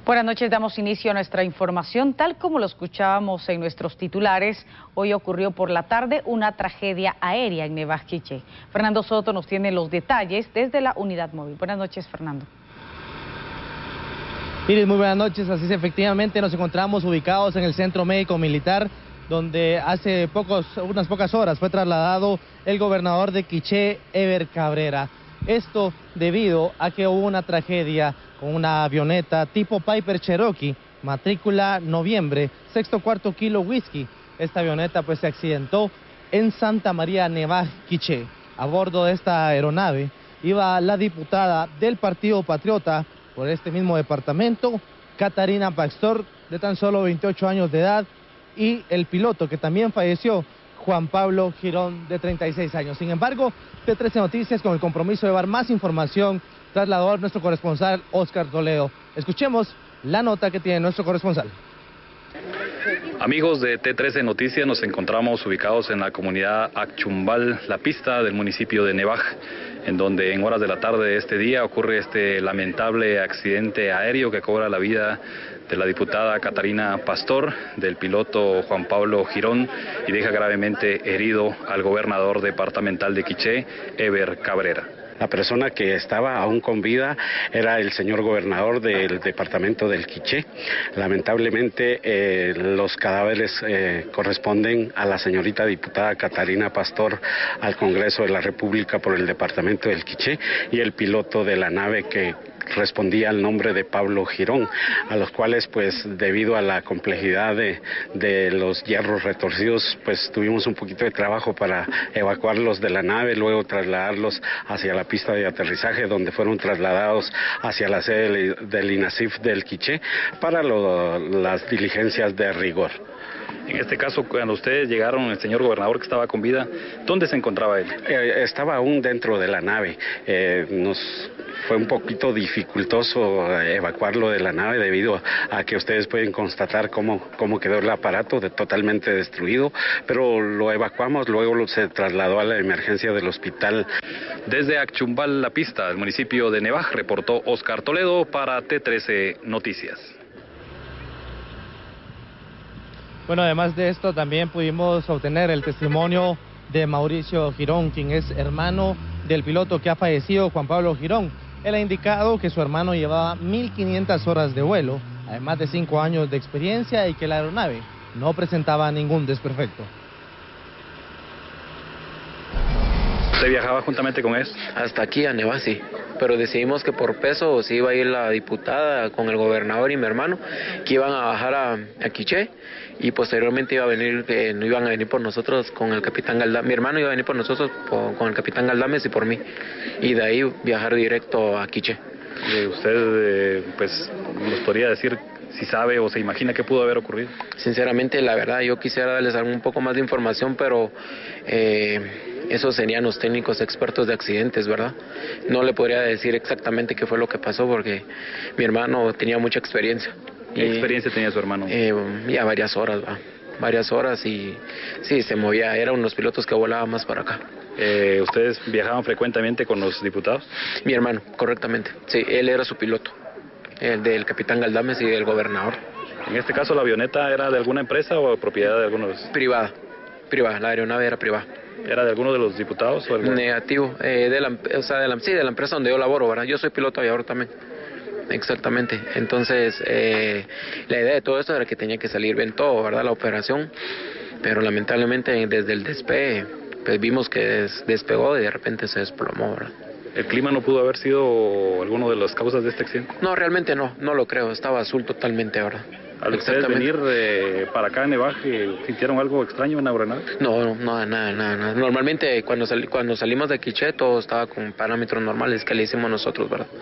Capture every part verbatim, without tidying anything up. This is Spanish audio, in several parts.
Buenas noches, damos inicio a nuestra información. Tal como lo escuchábamos en nuestros titulares, hoy ocurrió por la tarde una tragedia aérea en Nevaj Quiché. Fernando Soto nos tiene los detalles desde la unidad móvil. Buenas noches, Fernando. Iris, muy buenas noches. Así es, efectivamente nos encontramos ubicados en el Centro Médico Militar, donde hace pocos, unas pocas horas fue trasladado el gobernador de Quiché, Eber Cabrera. Esto debido a que hubo una tragedia con una avioneta tipo Piper Cherokee, matrícula noviembre, sexto cuarto kilo whisky. Esta avioneta pues se accidentó en Santa María, Nevaj Quiché. A bordo de esta aeronave iba la diputada del Partido Patriota por este mismo departamento, Catarina Pastor, de tan solo veintiocho años de edad, y el piloto que también falleció, Juan Pablo Girón, de treinta y seis años. Sin embargo, T trece Noticias, con el compromiso de dar más información, trasladó a nuestro corresponsal Oscar Toledo. Escuchemos la nota que tiene nuestro corresponsal. Amigos de T trece Noticias, nos encontramos ubicados en la comunidad Acchumbal, La Pista, del municipio de Nevaj, en donde en horas de la tarde de este día ocurre este lamentable accidente aéreo que cobra la vida de la diputada Catarina Pastor, del piloto Juan Pablo Girón, y deja gravemente herido al gobernador departamental de Quiché, Eber Cabrera. La persona que estaba aún con vida era el señor gobernador del departamento del Quiché. Lamentablemente eh, los cadáveres eh, corresponden a la señorita diputada Catarina Pastor al Congreso de la República por el departamento del Quiché, y el piloto de la nave que respondía al nombre de Pablo Girón, a los cuales pues debido a la complejidad de, de los hierros retorcidos pues tuvimos un poquito de trabajo para evacuarlos de la nave, luego trasladarlos hacia la pista de aterrizaje, donde fueron trasladados hacia la sede del INASIF del Quiché para lo, las diligencias de rigor. En este caso, cuando ustedes llegaron, el señor gobernador que estaba con vida, ¿dónde se encontraba él? Eh, estaba aún dentro de la nave. Eh, nos fue un poquito dificultoso evacuarlo de la nave debido a que ustedes pueden constatar cómo, cómo quedó el aparato de, totalmente destruido, pero lo evacuamos, luego lo, se trasladó a la emergencia del hospital. Desde Acchumbal, La Pista, del municipio de Nevaj, reportó Oscar Toledo para T trece Noticias. Bueno, además de esto, también pudimos obtener el testimonio de Mauricio Girón, quien es hermano del piloto que ha fallecido, Juan Pablo Girón. Él ha indicado que su hermano llevaba mil quinientas horas de vuelo, además de cinco años de experiencia, y que la aeronave no presentaba ningún desperfecto. ¿Usted viajaba juntamente con él? Hasta aquí, a Nevaj, sí. Pero decidimos que por peso sí iba a ir la diputada con el gobernador y mi hermano, que iban a bajar a, a Quiché, y posteriormente iba a venir, eh, no iban a venir por nosotros con el capitán Galdames. Mi hermano iba a venir por nosotros por, con el capitán Galdames y por mí, y de ahí viajar directo a Quiché. Eh, ¿Usted eh, pues nos podría decir si sabe o se imagina qué pudo haber ocurrido? Sinceramente, la verdad, yo quisiera darles un poco más de información, pero eh, esos serían los técnicos expertos de accidentes, ¿verdad? No le podría decir exactamente qué fue lo que pasó porque mi hermano tenía mucha experiencia. ¿Qué y, experiencia tenía su hermano? Eh, ya varias horas, ¿va? varias horas y sí, se movía, era unos pilotos que volaban más para acá. Eh, ¿Ustedes viajaban frecuentemente con los diputados? Mi hermano, correctamente. Sí, él era su piloto, el del capitán Galdames y del gobernador. En este caso, ¿la avioneta era de alguna empresa o propiedad de algunos? Privada, privada, la aeronave era privada. ¿Era de alguno de los diputados? O algún... Negativo, eh, de la, o sea, de la, sí, de la empresa donde yo laboro, ¿verdad? Yo soy piloto aviador también. Exactamente. Entonces, eh, la idea de todo esto era que tenía que salir bien todo, ¿verdad? La operación, pero lamentablemente desde el despegue, pues vimos que des, despegó y de repente se desplomó, ¿verdad? ¿El clima no pudo haber sido alguna de las causas de este accidente? No, realmente no, no lo creo, estaba azul totalmente, ¿verdad? ¿Al ustedes venir eh, para acá en Nevaj, sintieron algo extraño en la aeronave? No, no, nada, nada, nada. Normalmente cuando, sal, cuando salimos de Quiché todo estaba con parámetros normales que le hicimos nosotros, ¿verdad?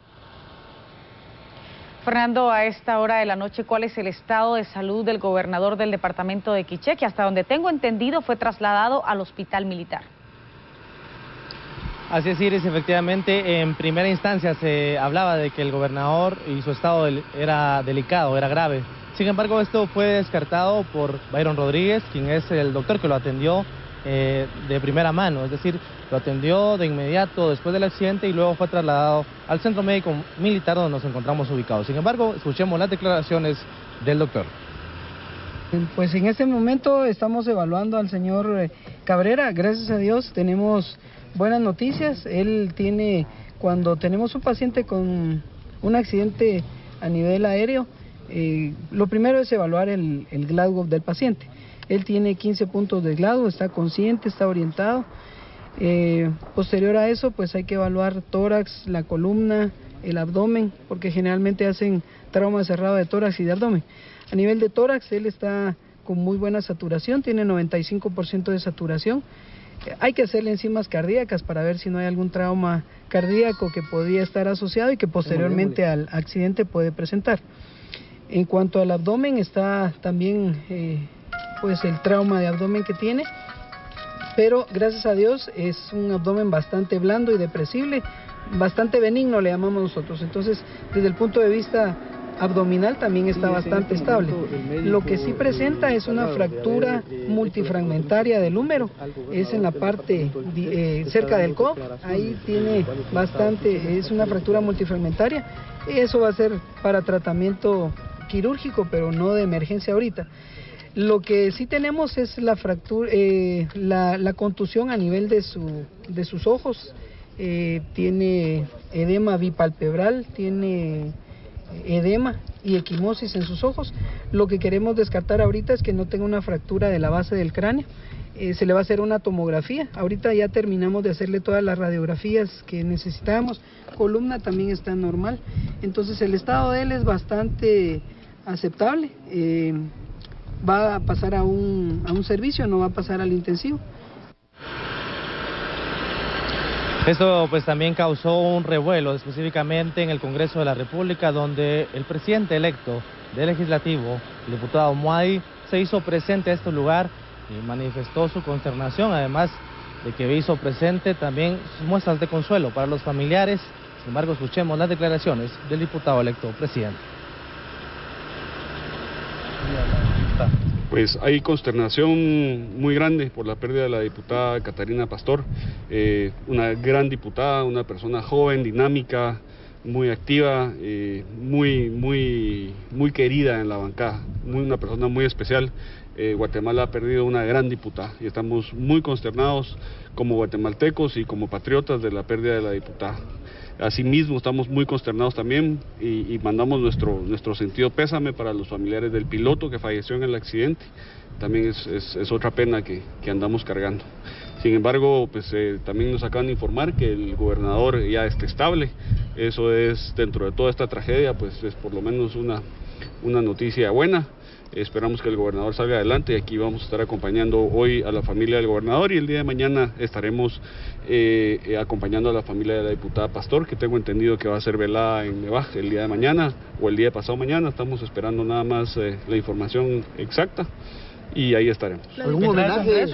Fernando, a esta hora de la noche, ¿cuál es el estado de salud del gobernador del departamento de Quiché, que hasta donde tengo entendido fue trasladado al hospital militar? Así es, Iris, efectivamente, en primera instancia se hablaba de que el gobernador y su estado era delicado, era grave. Sin embargo, esto fue descartado por Byron Rodríguez, quien es el doctor que lo atendió eh, de primera mano, es decir, lo atendió de inmediato después del accidente y luego fue trasladado al centro médico militar donde nos encontramos ubicados. Sin embargo, escuchemos las declaraciones del doctor. Pues en este momento estamos evaluando al señor Cabrera. Gracias a Dios tenemos buenas noticias. Él tiene, cuando tenemos un paciente con un accidente a nivel aéreo, eh, lo primero es evaluar el, el Glasgow del paciente. Él tiene quince puntos de Glasgow, está consciente, está orientado. Eh, posterior a eso, pues hay que evaluar tórax, la columna, el abdomen, porque generalmente hacen trauma cerrado de tórax y de abdomen. A nivel de tórax, él está con muy buena saturación, tiene noventa y cinco por ciento de saturación. Eh, hay que hacerle enzimas cardíacas para ver si no hay algún trauma cardíaco que podría estar asociado y que posteriormente al accidente puede presentar. En cuanto al abdomen, está también eh, pues el trauma de abdomen que tiene, pero gracias a Dios es un abdomen bastante blando y depresible, bastante benigno le llamamos nosotros. Entonces, desde el punto de vista abdominal también está bastante estable. Lo que sí presenta es una fractura multifragmentaria del húmero, es en la parte eh, cerca del codo, ahí tiene bastante, es una fractura multifragmentaria, y eso va a ser para tratamiento quirúrgico, pero no de emergencia ahorita. Lo que sí tenemos es la fractura, eh, la, la contusión a nivel de, su, de sus ojos, eh, tiene edema bipalpebral, tiene edema y equimosis en sus ojos. Lo que queremos descartar ahorita es que no tenga una fractura de la base del cráneo. Eh, se le va a hacer una tomografía. Ahorita ya terminamos de hacerle todas las radiografías que necesitábamos. Columna también está normal. Entonces el estado de él es bastante aceptable. Eh, va a pasar a un, a un servicio, no va a pasar al intensivo. Esto pues también causó un revuelo específicamente en el Congreso de la República, donde el presidente electo del Legislativo, el diputado Muadi, se hizo presente a este lugar y manifestó su consternación, además de que hizo presente también sus muestras de consuelo para los familiares. Sin embargo, escuchemos las declaraciones del diputado electo presidente. Pues hay consternación muy grande por la pérdida de la diputada Catarina Pastor, eh, una gran diputada, una persona joven, dinámica, muy activa, eh, muy, muy, muy querida en la bancada, muy, una persona muy especial. Eh, Guatemala ha perdido una gran diputada y estamos muy consternados como guatemaltecos y como patriotas de la pérdida de la diputada. Asimismo estamos muy consternados también y, y mandamos nuestro, nuestro sentido pésame para los familiares del piloto que falleció en el accidente. También es, es, es otra pena que, que andamos cargando. Sin embargo, pues eh, también nos acaban de informar que el gobernador ya está estable. Eso es, dentro de toda esta tragedia, pues es por lo menos una, una noticia buena. Esperamos que el gobernador salga adelante y aquí vamos a estar acompañando hoy a la familia del gobernador y el día de mañana estaremos eh, eh, acompañando a la familia de la diputada Pastor, que tengo entendido que va a ser velada en Nevaj el día de mañana o el día de pasado mañana. Estamos esperando nada más eh, la información exacta y ahí estaremos. ¿Algún homenaje?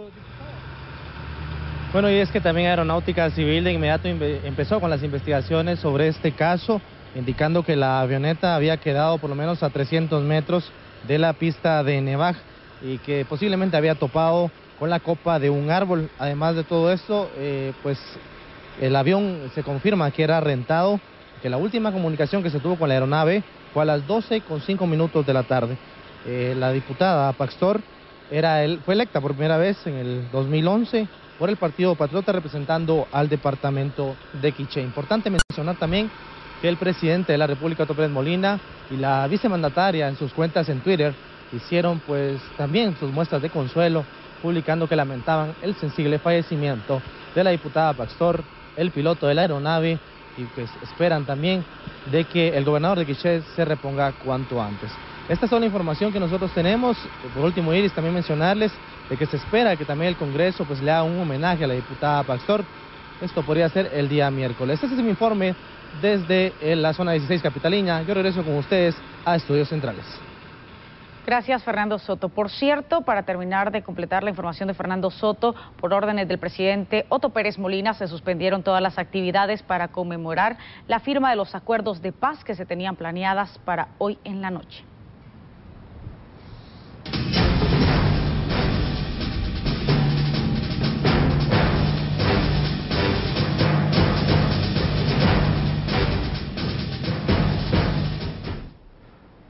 Bueno, y es que también Aeronáutica Civil de inmediato empezó con las investigaciones sobre este caso, indicando que la avioneta había quedado por lo menos a trescientos metros de la pista de Nevaj y que posiblemente había topado con la copa de un árbol. Además de todo esto, eh, pues el avión se confirma que era rentado, que la última comunicación que se tuvo con la aeronave fue a las doce con cinco minutos de la tarde. Eh, la diputada Pastor era el, fue electa por primera vez en el dos mil once por el Partido Patriota representando al departamento de Quiché. Importante mencionar también que el presidente de la República, Otto Pérez Molina, y la vicemandataria en sus cuentas en Twitter hicieron pues también sus muestras de consuelo, publicando que lamentaban el sensible fallecimiento de la diputada Pastor, el piloto de la aeronave, y pues esperan también de que el gobernador de Quiché se reponga cuanto antes. Esta es toda la información que nosotros tenemos. Por último, Iris, también mencionarles de que se espera que también el Congreso pues le haga un homenaje a la diputada Pastor. Esto podría ser el día miércoles. Este es mi informe desde la zona dieciséis capitalina. Yo regreso con ustedes a Estudios Centrales. Gracias, Fernando Soto. Por cierto, para terminar de completar la información de Fernando Soto, por órdenes del presidente Otto Pérez Molina se suspendieron todas las actividades para conmemorar la firma de los acuerdos de paz que se tenían planeadas para hoy en la noche.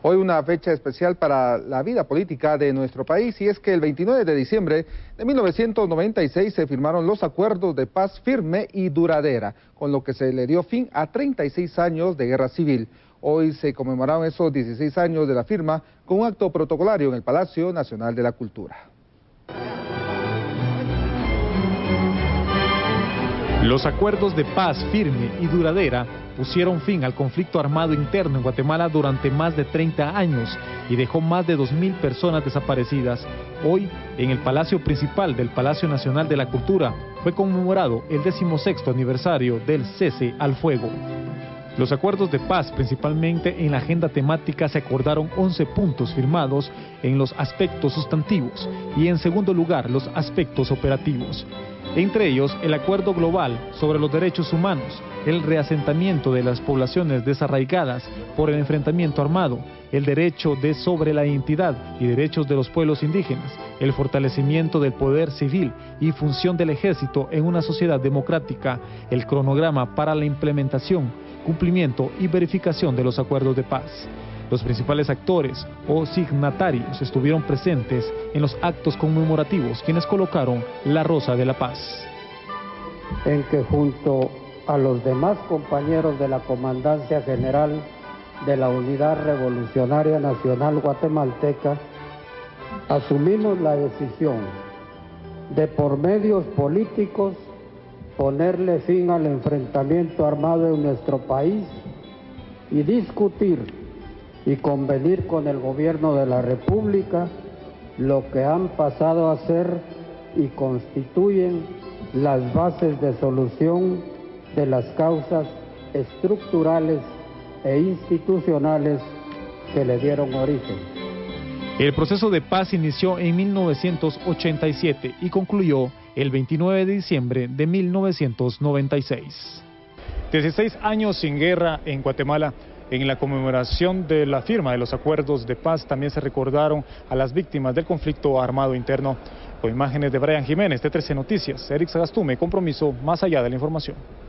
Hoy una fecha especial para la vida política de nuestro país, y es que el veintinueve de diciembre de mil novecientos noventa y seis se firmaron los acuerdos de paz firme y duradera, con lo que se le dio fin a treinta y seis años de guerra civil. Hoy se conmemoraron esos dieciséis años de la firma con un acto protocolario en el Palacio Nacional de la Cultura. Los acuerdos de paz firme y duradera pusieron fin al conflicto armado interno en Guatemala durante más de treinta años y dejó más de dos mil personas desaparecidas. Hoy, en el Palacio Principal del Palacio Nacional de la Cultura, fue conmemorado el decimosexto aniversario del cese al fuego. Los acuerdos de paz, principalmente en la agenda temática, se acordaron once puntos firmados en los aspectos sustantivos y, en segundo lugar, los aspectos operativos. Entre ellos, el acuerdo global sobre los derechos humanos, el reasentamiento de las poblaciones desarraigadas por el enfrentamiento armado, el derecho de sobre la identidad y derechos de los pueblos indígenas, el fortalecimiento del poder civil y función del ejército en una sociedad democrática, el cronograma para la implementación, cumplimiento y verificación de los acuerdos de paz. Los principales actores o signatarios estuvieron presentes en los actos conmemorativos, quienes colocaron la Rosa de la Paz. En que junto a los demás compañeros de la Comandancia General de la Unidad Revolucionaria Nacional Guatemalteca, asumimos la decisión de, por medios políticos, ponerle fin al enfrentamiento armado en nuestro país y discutir y convenir con el gobierno de la República lo que han pasado a ser y constituyen las bases de solución de las causas estructurales e institucionales que le dieron origen. El proceso de paz inició en mil novecientos ochenta y siete y concluyó el veintinueve de diciembre de mil novecientos noventa y seis. dieciséis años sin guerra en Guatemala. En la conmemoración de la firma de los acuerdos de paz también se recordaron a las víctimas del conflicto armado interno. Con imágenes de Brian Jiménez de trece Noticias, Eric Sagastume, Compromiso más allá de la información.